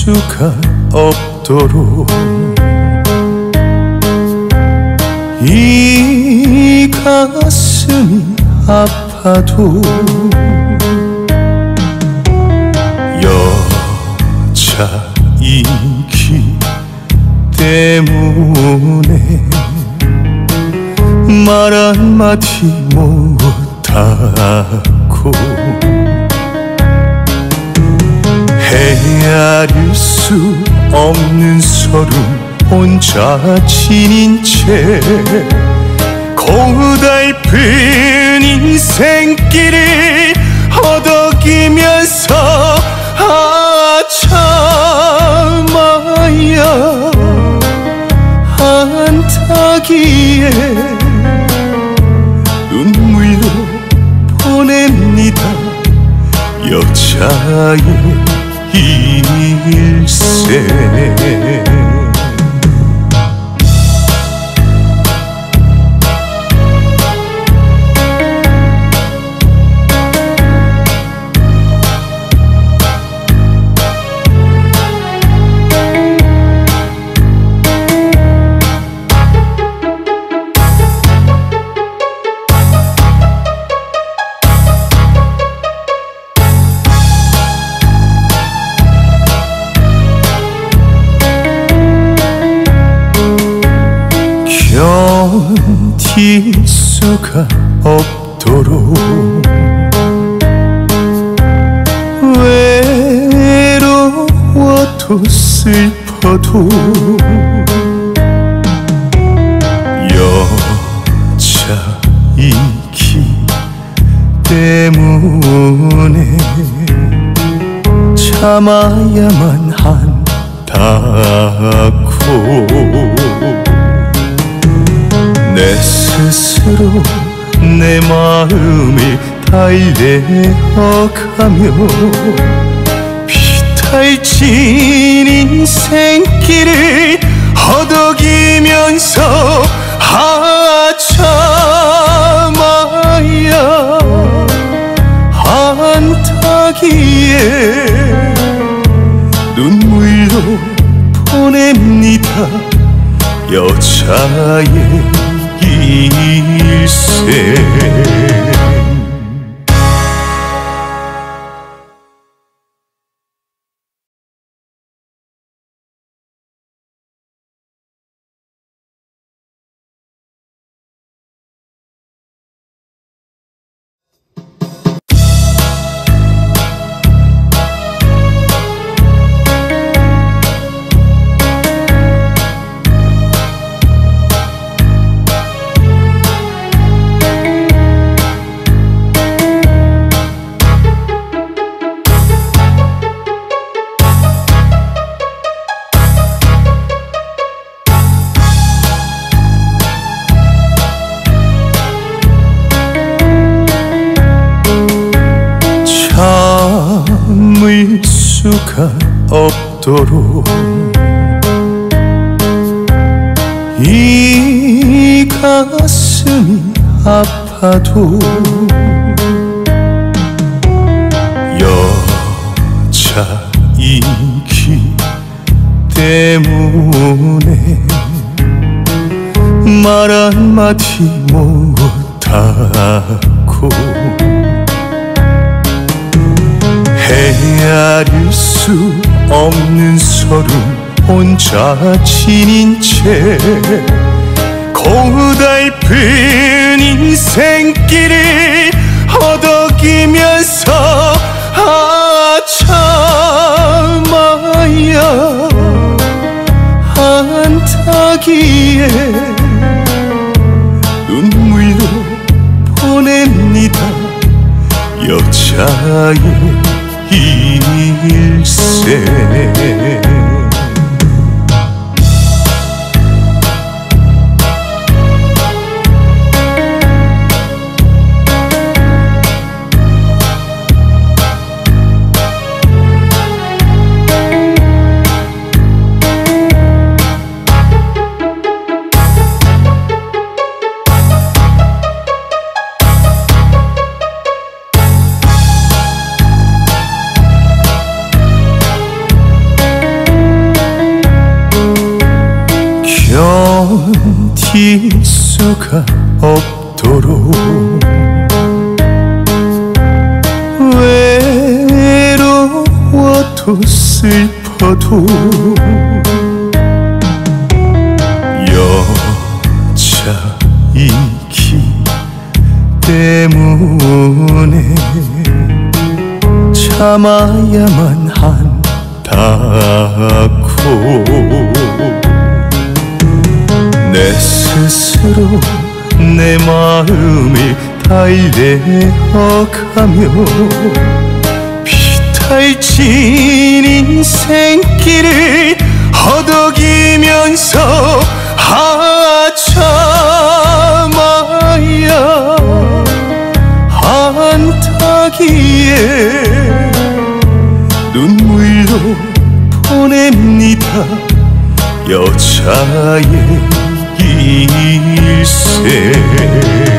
수가 없도록 이 가슴이 아파도 여자이기 때문에 말 한마디 못하고 헤아릴 수 없는 서름 혼자 지닌 채 고달픈 인생길을 허덕이면서 참아야 한타기에 눈물로 보냅니다. 여자의 일생 견딜 수가 없도록 외로워도 슬퍼도 여자이기 때문에 참아야만 한다고 내 스스로 내 마음을 달래어가며 비탈진 인생길을 허덕이면서 참아야 한타기에 눈물로 보냅니다. 여자의 일생 참을 수가 없도록 이 가슴이 아파도 여자이기 때문에 말 한마디 못하고 헤아릴 수 없는 서름 혼자 지닌 채 고달픈 인생길을 허덕이면서 참아야 한타기에 눈물로 보냅니다. 여자의 일생 견딜 수가 없도록 외로워도 슬퍼도 여자이기 때문에 참아야만 한다고 내 스스로 내 마음을 달래어가며 비탈진 인생길을 허덕이면서 참아야 한다기에 눈물로 보냅니다 여자의 일생